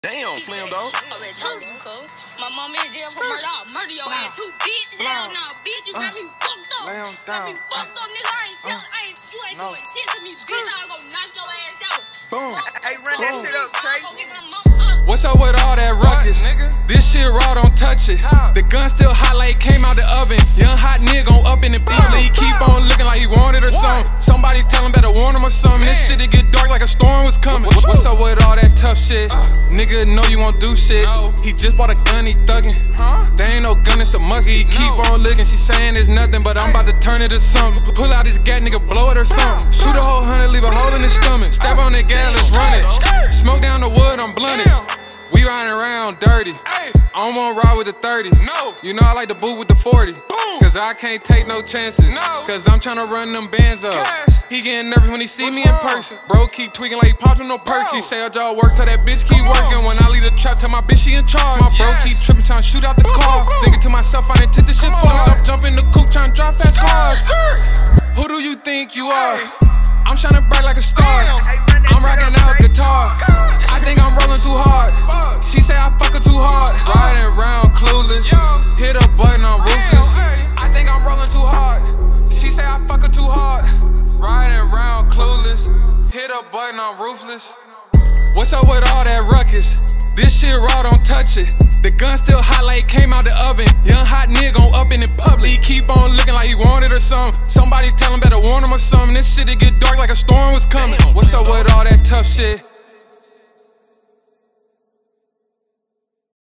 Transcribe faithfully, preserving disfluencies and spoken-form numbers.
Damn, Slim dog. My mom in jail for murder. I'll murder your ass too, bitch. Hell no, bitch. You got me fucked up. Lay him Got me down. fucked up, nigga. I ain't tell, I ain't, you ain't No. doing shit to me, bitch. I'm gonna knock your ass out. Boom. Hey, run that Boom. shit up, Trace. I'll go get my mom. What's up with all that ruckus? nigga? This shit raw, don't touch it. How? The gun still hot like it came out the oven. Young hot nigga gon' up in the beat. Bow, He keep bow. on looking like he wanted or What? something. Somebody tell him better warn him or something. This Man. shit it get dark like a storm was coming. What- What's up with all that tough shit? Nigga know you won't do shit. No. He just bought a gun, he thuggin'. Huh? There ain't no gun, it's a muskie. He keep No. on looking, she saying it's nothing, but I'm about to turn it to something. Pull out his gat, nigga, blow it or something. Shoot a whole hundred, leave a hole in his stomach. Stab on the gas, let's run it. Skirt. Smoke down the wood, I'm blunted. Damn. We riding around dirty. Hey. I don't wanna ride with the thirty. No. You know I like to boot with the forty. Boom. Cause I can't take no chances. No. Cause I'm tryna run them bands up. Cash. He getting nervous when he see What's me in wrong? person. Bro keep tweaking like he popped with no perks. Bro. He say y'all work till that bitch keep Come on. working. When I leave the trap, tell my bitch she in charge. My bro Yes. keep tripping, tryna shoot out the Boom, car. boom, boom. Thinking to myself, I didn't take this shit Come far. on. I'm jumping the coupe, tryna drive fast cars. Skirt. Who do you think you are? Hey. I'm shining bright like a star. Damn. Hey, run that I'm shit rocking up, out Trace. guitar. I think I'm rolling too hard. Fuck. She say I fuck her too hard. Riding around clueless. Yo. Hit a button, I'm ruthless. Damn, hey. I think I'm rolling too hard. She say I fuck her too hard. Riding around clueless. Hit a button, I'm ruthless. What's up with all that ruckus? This shit raw, don't touch it. The gun still hot like it came out the oven. Young hot nigga gon' up in the public. He keep on looking like he wanted or something. Somebody tell him better warn him or something. This shit it get dark like a storm was coming. Damn, What's up Slim with all that tough shit?